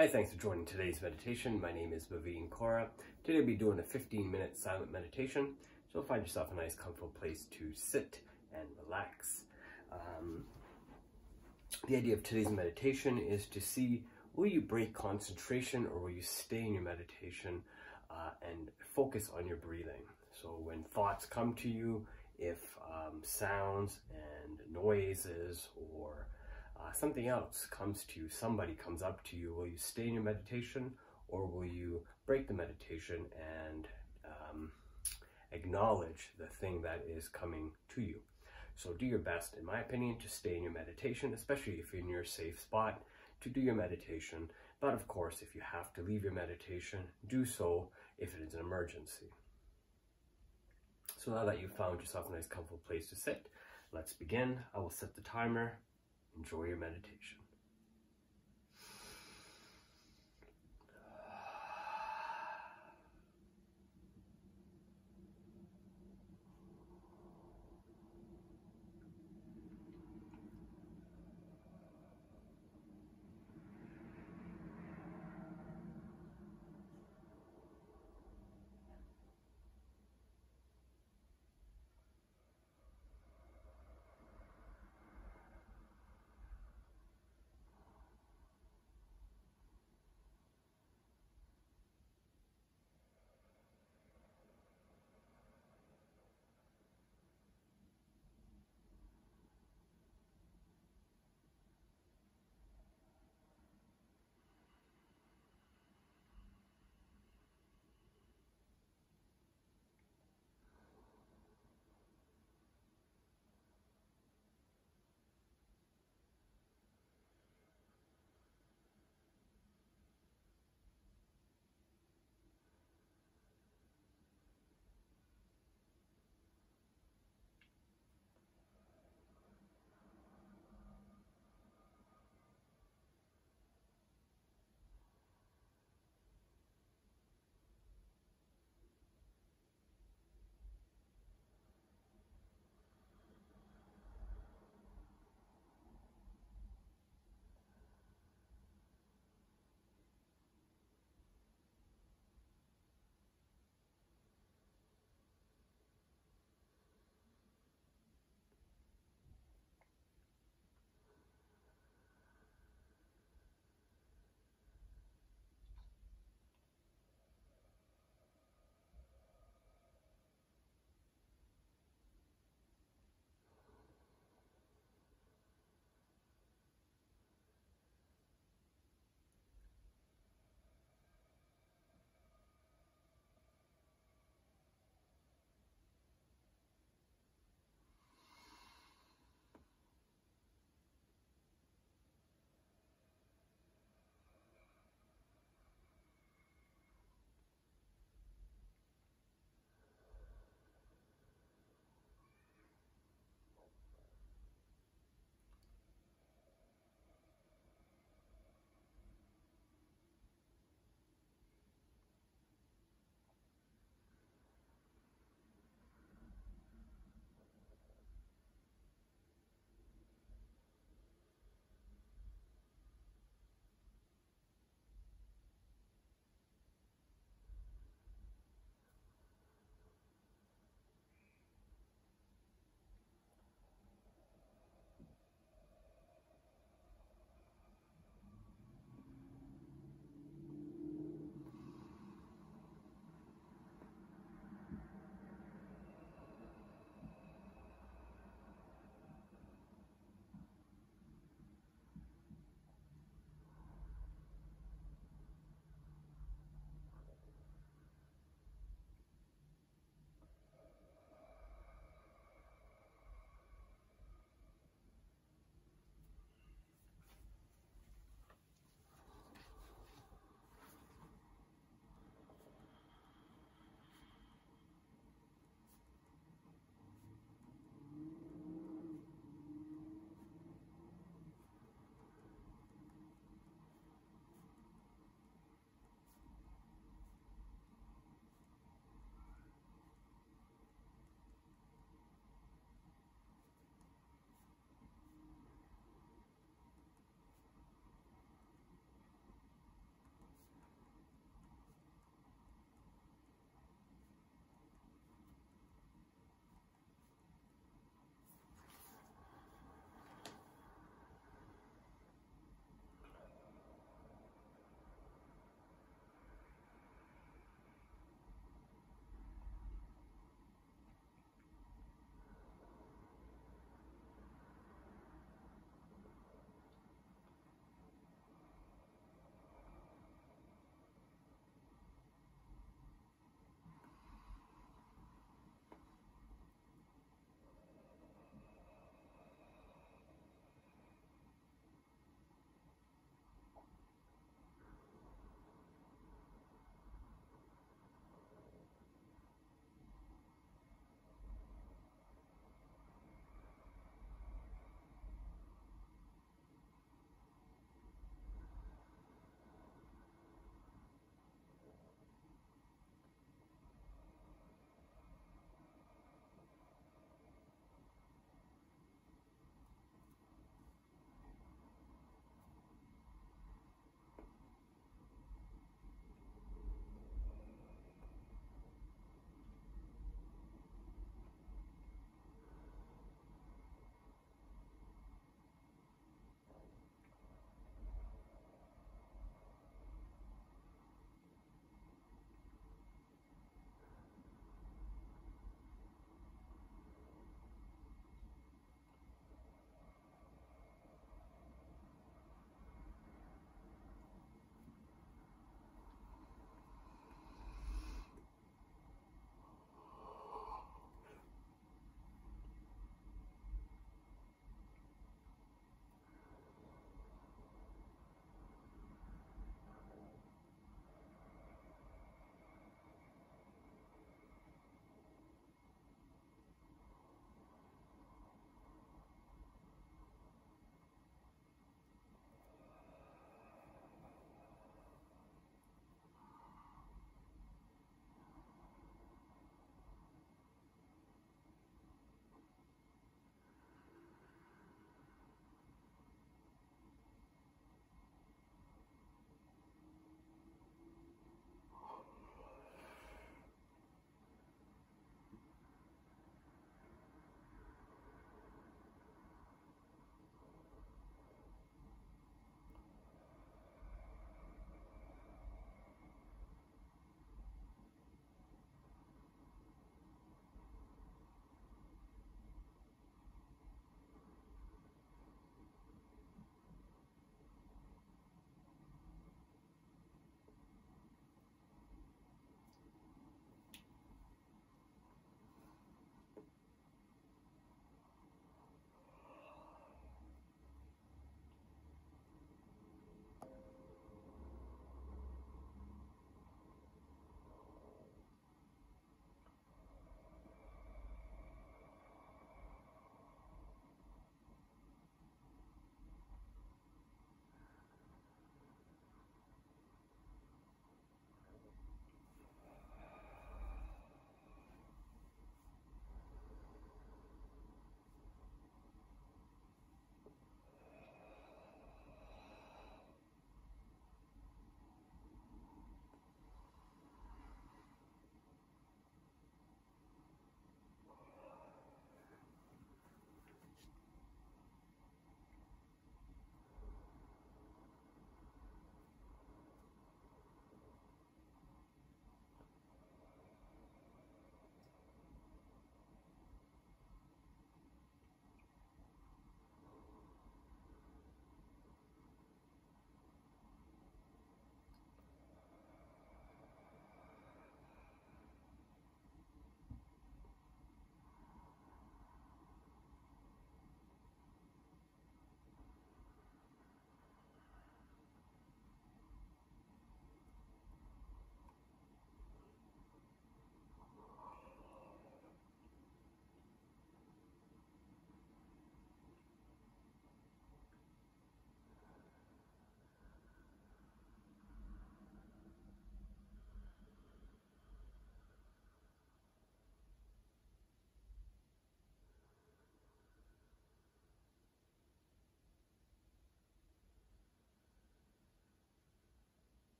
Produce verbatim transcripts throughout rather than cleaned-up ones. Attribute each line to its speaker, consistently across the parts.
Speaker 1: Hi, thanks for joining today's meditation. My name is Bhaveen Kaura. Today I'll be doing a fifteen minute silent meditation. So find yourself a nice comfortable place to sit and relax. Um, the idea of today's meditation is to see, will you break concentration or will you stay in your meditation uh, and focus on your breathing? So when thoughts come to you, if um, sounds and noises or Uh, something else comes to you, somebody comes up to you, will you stay in your meditation or will you break the meditation and um, acknowledge the thing that is coming to you? So do your best, in my opinion, to stay in your meditation, especially if you're in your safe spot, to do your meditation. But of course, if you have to leave your meditation, do so if it is an emergency. So now that you've found yourself a nice comfortable place to sit, let's begin. I will set the timer. Enjoy your meditation.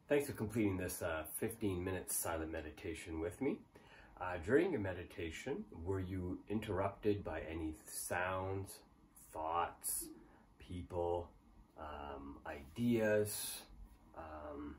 Speaker 1: Thanks for completing this uh, fifteen minute silent meditation with me. Uh, during your meditation, were you interrupted by any sounds, thoughts, people, um, ideas, um,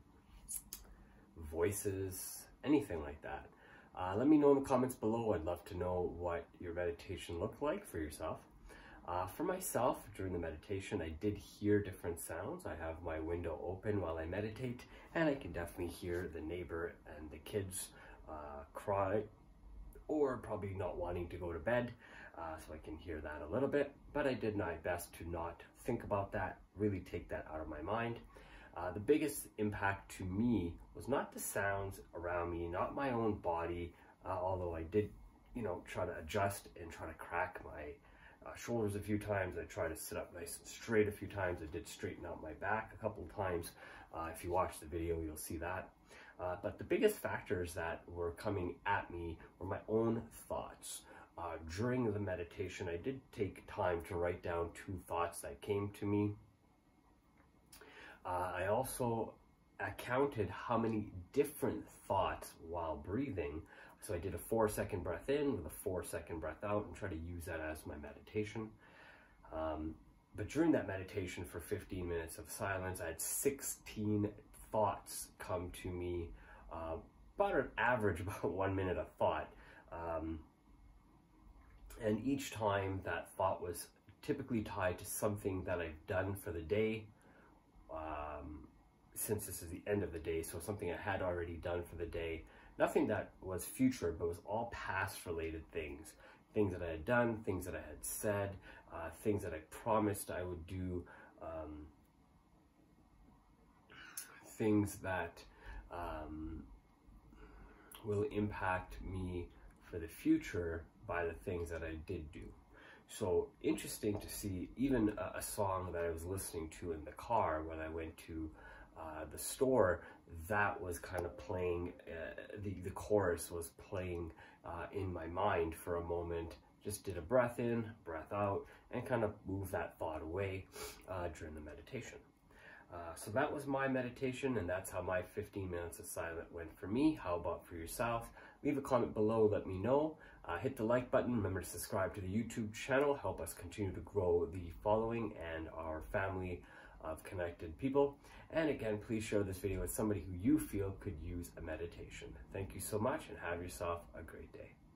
Speaker 1: voices, anything like that? Uh, let me know in the comments below. I'd love to know what your meditation looked like for yourself. Uh, for myself, during the meditation, I did hear different sounds. I have my window open while I meditate, and I can definitely hear the neighbor and the kids uh, cry, or probably not wanting to go to bed, uh, so I can hear that a little bit. But I did my best to not think about that, really take that out of my mind. Uh, the biggest impact to me was not the sounds around me, not my own body, uh, although I did, you know, try to adjust and try to crack my uh, shoulders a few times. I tried to sit up nice and straight a few times. I did straighten out my back a couple of times. Uh, if you watch the video, you'll see that. Uh, but the biggest factors that were coming at me were my own thoughts. Uh, during the meditation, I did take time to write down two thoughts that came to me. Uh, I also counted how many different thoughts while breathing. So I did a four second breath in with a four second breath out and try to use that as my meditation. Um, but during that meditation for fifteen minutes of silence, I had sixteen thoughts come to me, uh, about an average about one minute a thought. Um, and each time that thought was typically tied to something that I've done for the day. Um, since this is the end of the day, so something I had already done for the day, nothing that was future, but was all past related things, things that I had done, things that I had said, uh, things that I promised I would do, um, things that um, will impact me for the future by the things that I did do. So interesting to see even a, a song that I was listening to in the car when I went to uh, the store, that was kind of playing, uh, the, the chorus was playing uh, in my mind for a moment. Just did a breath in, breath out, and kind of moved that thought away uh, during the meditation. Uh, so that was my meditation, and that's how my fifteen minutes of silence went for me. How about for yourself? Leave a comment below, let me know. Uh, hit the like button. Remember to subscribe to the YouTube channel. Help us continue to grow the following and our family of connected people. And again, please share this video with somebody who you feel could use a meditation. Thank you so much, and have yourself a great day.